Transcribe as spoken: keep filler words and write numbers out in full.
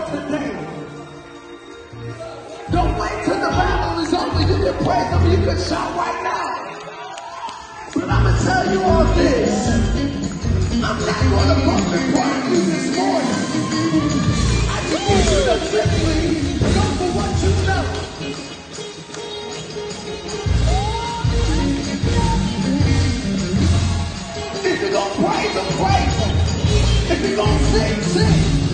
today. Don't wait till the battle is over. You can praise him, you can shout right now. But I'm going to tell you all this. I'm not going to bump and part you this morning. I just need you to simply go for what you know. If you're going to praise him, praise him. If you're going to sing, sing.